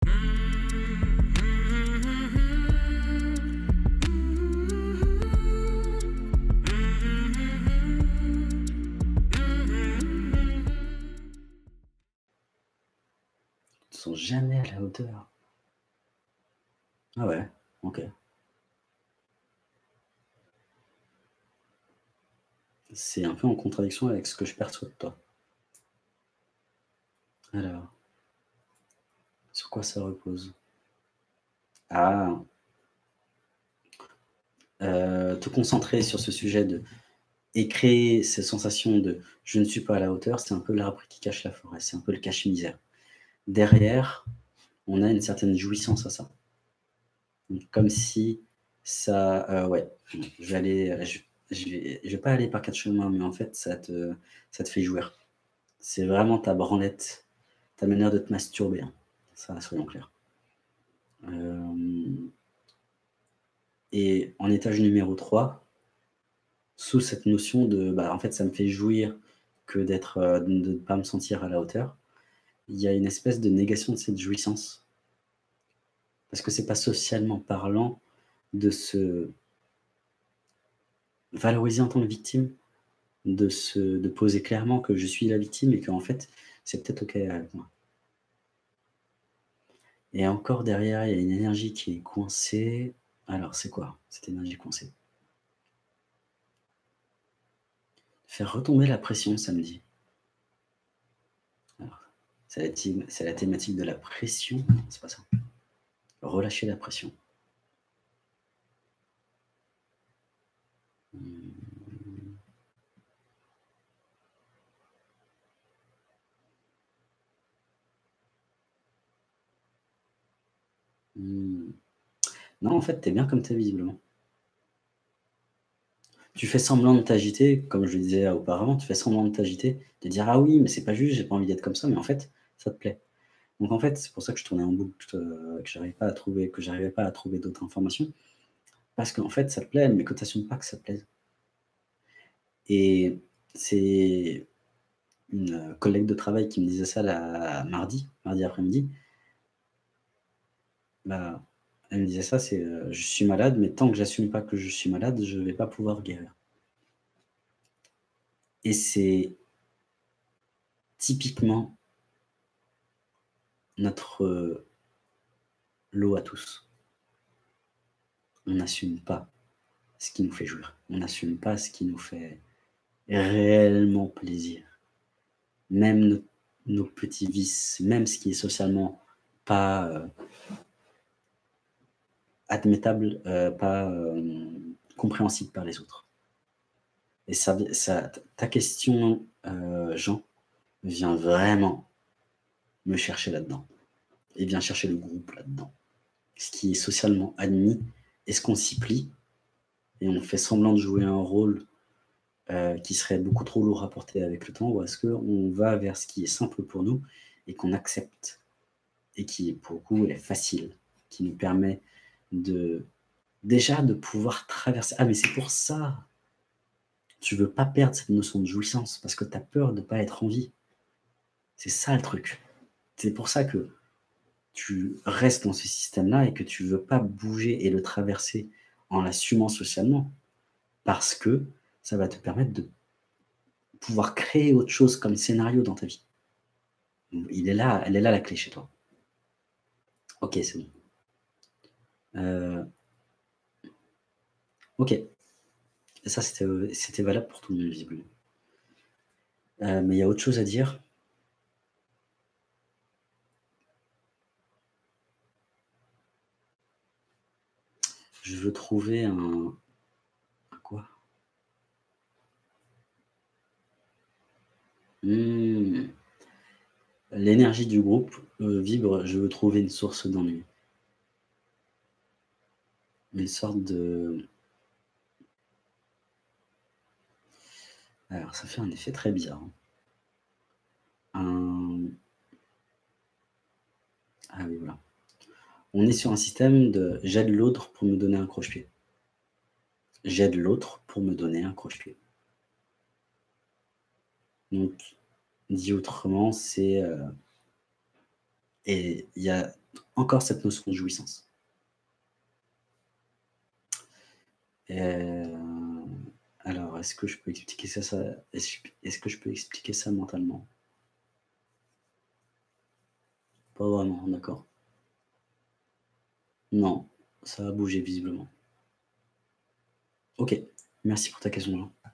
Ils sont jamais à la hauteur. Ah ouais, OK. C'est un peu en contradiction avec ce que je perçois de toi. Alors, sur quoi ça repose? Ah, te concentrer sur ce sujet de et créer cette sensation de: «Je ne suis pas à la hauteur», c'est un peu l'arbre qui cache la forêt, c'est un peu le cache-misère. Derrière, on a une certaine jouissance à ça. Donc comme si ça, ouais, je vais aller, je vais pas aller par 4 chemins, mais en fait ça te fait jouir. C'est vraiment ta branlette, ta manière de te masturber, hein, ça soyons clairs. Hem Et en étage numéro 3, sous cette notion de, bah, en fait, ça me fait jouir que d'être, de ne pas me sentir à la hauteur, il y a une espèce de négation de cette jouissance. Parce que c'est pas socialement parlant de se valoriser en tant que victime, de poser clairement que je suis la victime et qu'en fait, c'est peut-être OK avec moi. Et encore derrière, il y a une énergie qui est coincée. Alors c'est quoi cette énergie coincée? Faire retomber la pression samedi. Alors, c'est la thématique de la pression? Non, c'est pas ça. Relâcher la pression. Mmh. Mmh. Non, en fait, tu es bien comme tu es visiblement. Tu fais semblant de t'agiter, comme je le disais auparavant, tu fais semblant de t'agiter, de dire: «Ah oui, mais c'est pas juste, j'ai pas envie d'être comme ça», mais en fait, ça te plaît. Donc en fait, c'est pour ça que je tournais en boucle, que j'arrivais pas à trouver d'autres informations, parce qu'en fait, ça te plaît, mais que tu assumes pas que ça te plaise. Et c'est une, collègue de travail qui me disait ça mardi après-midi. Bah, elle me disait ça, c'est, «Je suis malade, mais tant que j'assume pas que je suis malade, je vais pas pouvoir guérir». Et c'est typiquement notre, lot à tous. On n'assume pas ce qui nous fait jouir. On n'assume pas ce qui nous fait réellement plaisir. Même nos petits vices, même ce qui est socialement pas, admettable, pas, compréhensible par les autres. Et ça ta question, Jean, vient vraiment me chercher là-dedans et vient chercher le groupe là-dedans. Ce qui est socialement admis, est-ce qu'on s'y plie et on fait semblant de jouer un rôle, qui serait beaucoup trop lourd à porter avec le temps, ou est-ce qu'on va vers ce qui est simple pour nous et qu'on accepte et qui, pour le coup, est facile, qui nous permet de déjà de pouvoir traverser, mais c'est pour ça, tu veux pas perdre cette notion de jouissance parce que tu as peur de pas être en vie. C'est ça le truc. C'est pour ça que tu restes dans ce système-là et que tu veux pas bouger et le traverser en l'assumant socialement, parce que ça va te permettre de pouvoir créer autre chose comme scénario dans ta vie. Elle est là la clé chez toi. OK, c'est bon. Heu, OK. Et ça, c'était valable pour tout le monde visiblement. Mais il y a autre chose à dire. Je veux trouver un quoi? Mmh. L'énergie du groupe, vibre, je veux trouver une source d'ennui. Une sorte de Alors ça fait un effet très bizarre, hein. Un Ah oui, voilà. On est sur un système de: «J'aide l'autre pour me donner un croche-pied. J'aide l'autre pour me donner un croche-pied». Donc dit autrement, c'est, et il y a encore cette notion de jouissance. Alors, est-ce que je peux expliquer est-ce que je peux expliquer ça mentalement? Pas vraiment, d'accord. Non, ça a bougé visiblement. OK, merci pour ta question, Jean.